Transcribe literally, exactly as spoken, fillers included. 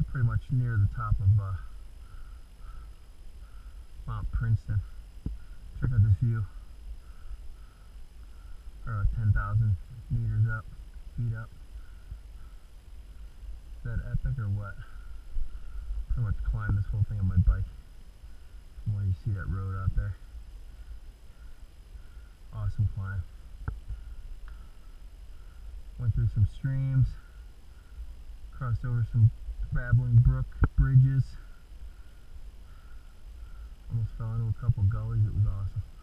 pretty much near the top of uh, Mount Princeton. Check out this view. Or ten thousand meters up, feet up. Is that epic or what? Pretty much climb this whole thing on my bike. From where you see that road out there. Awesome climb. Went through some streams, crossed over some babbling brook bridges. Almost fell into a couple gullies. It was awesome.